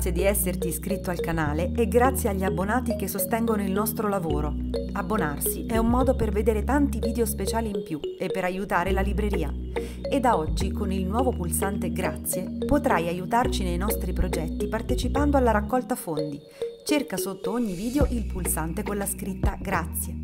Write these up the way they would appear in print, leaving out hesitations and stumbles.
Grazie di esserti iscritto al canale e grazie agli abbonati che sostengono il nostro lavoro. Abbonarsi è un modo per vedere tanti video speciali in più e per aiutare la libreria. E da oggi, con il nuovo pulsante Grazie, potrai aiutarci nei nostri progetti partecipando alla raccolta fondi. Cerca sotto ogni video il pulsante con la scritta Grazie.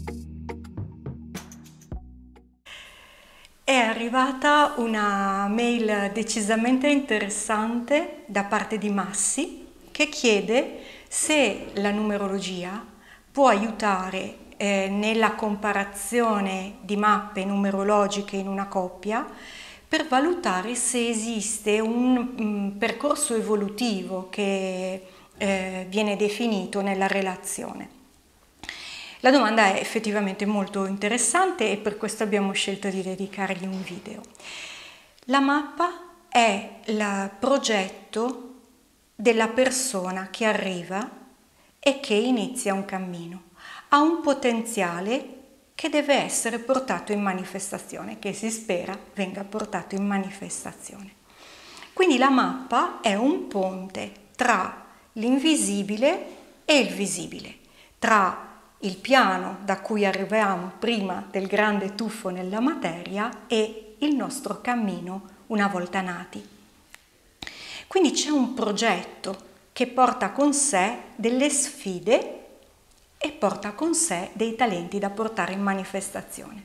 È arrivata una mail decisamente interessante da parte di Massi che chiede se la numerologia può aiutare nella comparazione di mappe numerologiche in una coppia per valutare se esiste un percorso evolutivo che viene definito nella relazione. La domanda è effettivamente molto interessante e per questo abbiamo scelto di dedicargli un video. La mappa è il progetto della persona che arriva e che inizia un cammino. Ha un potenziale che deve essere portato in manifestazione, che si spera venga portato in manifestazione. Quindi la mappa è un ponte tra l'invisibile e il visibile, tra il piano da cui arriviamo prima del grande tuffo nella materia e il nostro cammino una volta nati. Quindi c'è un progetto che porta con sé delle sfide e porta con sé dei talenti da portare in manifestazione.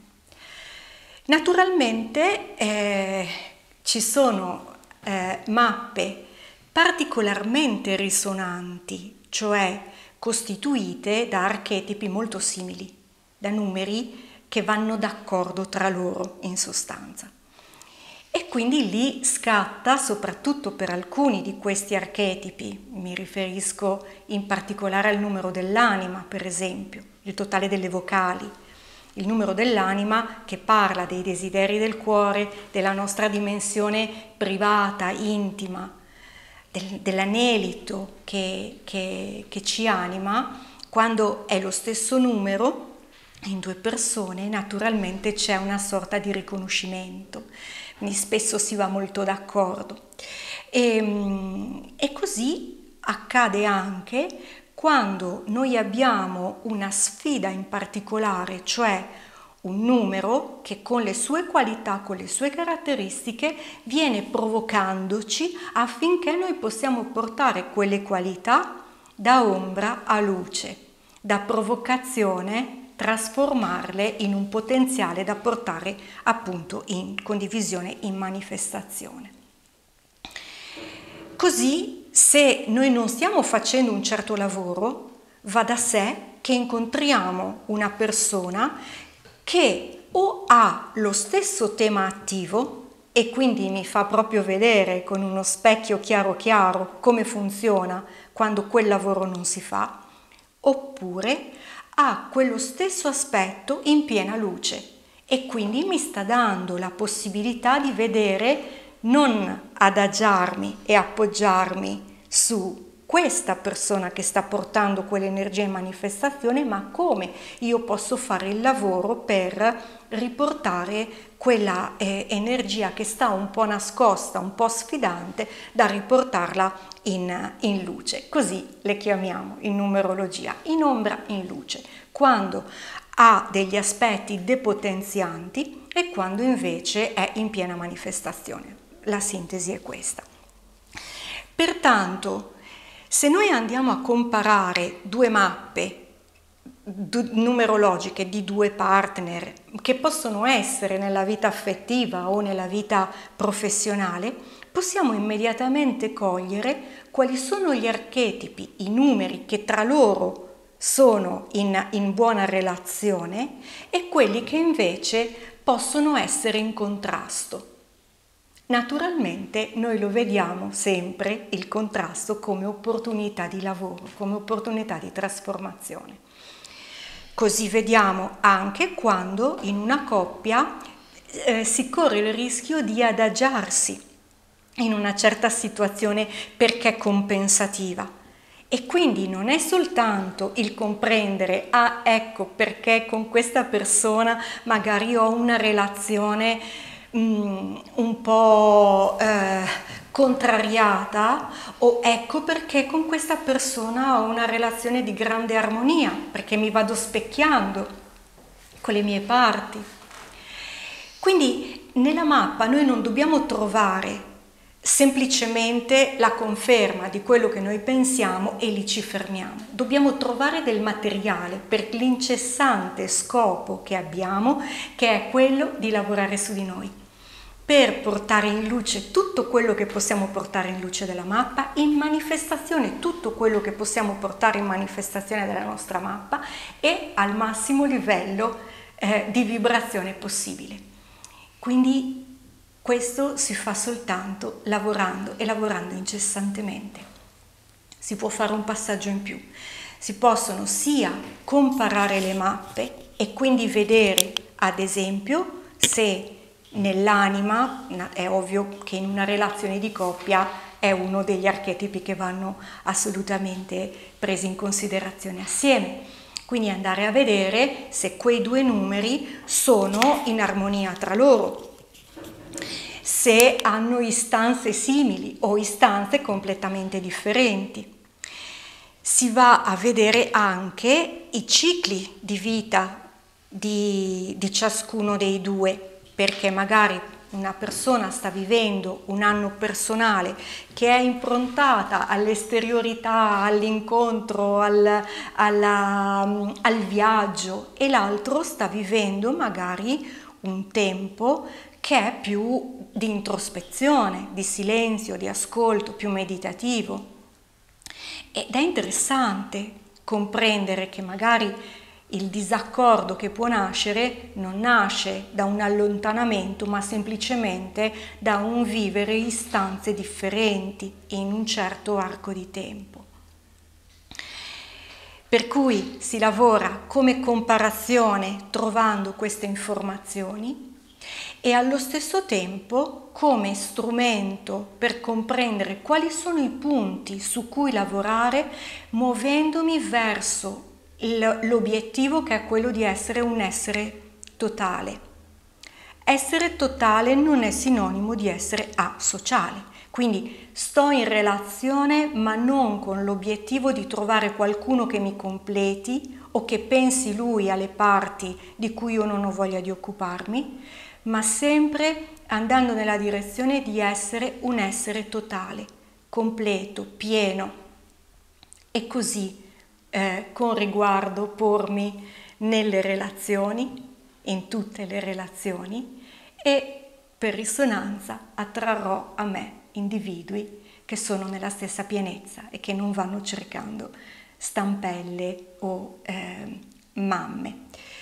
Naturalmente ci sono mappe particolarmente risonanti, cioè costituite da archetipi molto simili, da numeri che vanno d'accordo tra loro in sostanza. E quindi lì scatta, soprattutto per alcuni di questi archetipi, mi riferisco in particolare al numero dell'anima, per esempio, il totale delle vocali, il numero dell'anima che parla dei desideri del cuore, della nostra dimensione privata, intima, dell'anelito che ci anima. Quando è lo stesso numero in due persone naturalmente c'è una sorta di riconoscimento, quindi spesso si va molto d'accordo e così accade anche quando noi abbiamo una sfida in particolare, cioè un numero che con le sue qualità, con le sue caratteristiche viene provocandoci affinché noi possiamo portare quelle qualità da ombra a luce, da provocazione trasformarle in un potenziale da portare appunto in condivisione, in manifestazione. Così, se noi non stiamo facendo un certo lavoro, va da sé che incontriamo una persona che o ha lo stesso tema attivo e quindi mi fa proprio vedere con uno specchio chiaro chiaro come funziona quando quel lavoro non si fa, oppure ha quello stesso aspetto in piena luce e quindi mi sta dando la possibilità di vedere, non adagiarmi e appoggiarmi su questa persona che sta portando quell'energia in manifestazione, ma come io posso fare il lavoro per riportare quella energia che sta un po' nascosta, un po' sfidante, da riportarla in luce. Così le chiamiamo in numerologia, in ombra, in luce, quando ha degli aspetti depotenzianti e quando invece è in piena manifestazione. La sintesi è questa. Pertanto, se noi andiamo a comparare due mappe numerologiche di due partner che possono essere nella vita affettiva o nella vita professionale, possiamo immediatamente cogliere quali sono gli archetipi, i numeri che tra loro sono in buona relazione e quelli che invece possono essere in contrasto. Naturalmente noi lo vediamo sempre il contrasto come opportunità di lavoro, come opportunità di trasformazione. Così vediamo anche quando in una coppia si corre il rischio di adagiarsi in una certa situazione perché è compensativa. E quindi non è soltanto il comprendere, ah ecco perché con questa persona magari ho una relazione un po' contrariata, o ecco perché con questa persona ho una relazione di grande armonia, perché mi vado specchiando con le mie parti. Quindi nella mappa noi non dobbiamo trovare semplicemente la conferma di quello che noi pensiamo e lì ci fermiamo. Dobbiamo trovare del materiale per l'incessante scopo che abbiamo, che è quello di lavorare su di noi, per portare in luce tutto quello che possiamo portare in luce della mappa, in manifestazione tutto quello che possiamo portare in manifestazione della nostra mappa e al massimo livello di vibrazione possibile. Quindi questo si fa soltanto lavorando e lavorando incessantemente. Si può fare un passaggio in più. Si possono sia comparare le mappe e quindi vedere, ad esempio, se nell'anima, è ovvio che in una relazione di coppia è uno degli archetipi che vanno assolutamente presi in considerazione assieme. Quindi andare a vedere se quei due numeri sono in armonia tra loro, se hanno istanze simili o istanze completamente differenti. Si va a vedere anche i cicli di vita di ciascuno dei due, perché magari una persona sta vivendo un anno personale che è improntata all'esteriorità, all'incontro, al viaggio, e l'altro sta vivendo magari un tempo che è più di introspezione, di silenzio, di ascolto, più meditativo. Ed è interessante comprendere che magari il disaccordo che può nascere non nasce da un allontanamento, ma semplicemente da un vivere istanze differenti in un certo arco di tempo. Per cui si lavora come comparazione trovando queste informazioni e allo stesso tempo come strumento per comprendere quali sono i punti su cui lavorare, muovendomi verso l'obiettivo che è quello di essere un essere totale. Essere totale non è sinonimo di essere asociale, quindi sto in relazione ma non con l'obiettivo di trovare qualcuno che mi completi o che pensi lui alle parti di cui io non ho voglia di occuparmi, ma sempre andando nella direzione di essere un essere totale, completo, pieno, e così con riguardo pormi nelle relazioni, in tutte le relazioni, e per risonanza attrarrò a me individui che sono nella stessa pienezza e che non vanno cercando stampelle o mamme.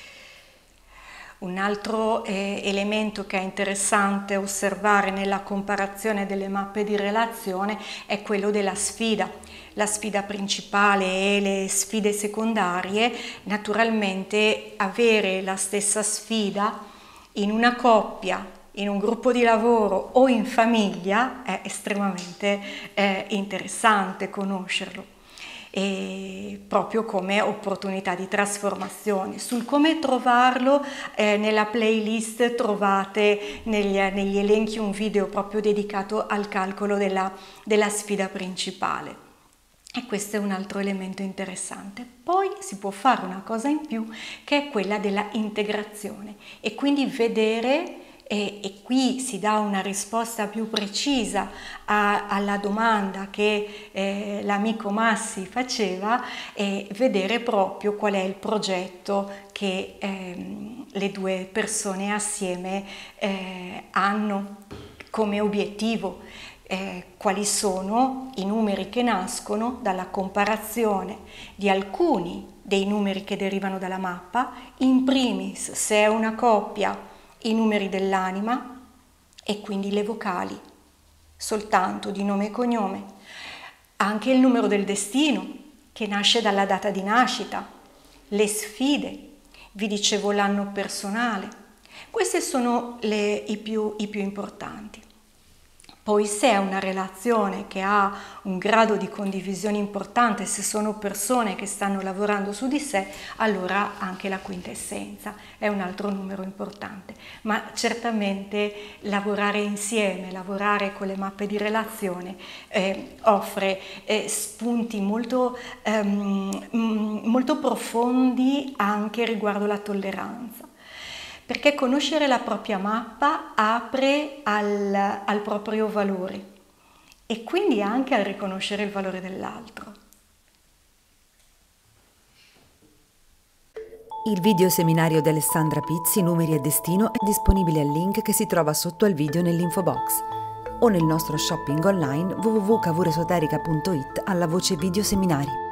Un altro elemento che è interessante osservare nella comparazione delle mappe di relazione è quello della sfida. La sfida principale e le sfide secondarie, naturalmente avere la stessa sfida in una coppia, in un gruppo di lavoro o in famiglia è estremamente interessante conoscerlo. E proprio come opportunità di trasformazione. Sul come trovarlo, nella playlist trovate negli elenchi un video proprio dedicato al calcolo della sfida principale. E questo è un altro elemento interessante. Poi si può fare una cosa in più, che è quella della integrazione, e quindi vedere, e qui si dà una risposta più precisa alla domanda che l'amico Massi faceva, e vedere proprio qual è il progetto che le due persone assieme hanno come obiettivo. Quali sono i numeri che nascono dalla comparazione di alcuni dei numeri che derivano dalla mappa, in primis, se è una coppia, i numeri dell'anima e quindi le vocali, soltanto di nome e cognome, anche il numero del destino che nasce dalla data di nascita, le sfide, vi dicevo l'anno personale. Questi sono i più importanti. Poi se è una relazione che ha un grado di condivisione importante, se sono persone che stanno lavorando su di sé, allora anche la quintessenza è un altro numero importante. Ma certamente lavorare insieme, lavorare con le mappe di relazione offre spunti molto profondi anche riguardo la tolleranza. Perché conoscere la propria mappa apre al proprio valore e quindi anche al riconoscere il valore dell'altro. Il video seminario di Alessandra Pizzi, Numeri e Destino, è disponibile al link che si trova sotto al video nell'info box o nel nostro shopping online www.cavuresoterica.it alla voce video seminari.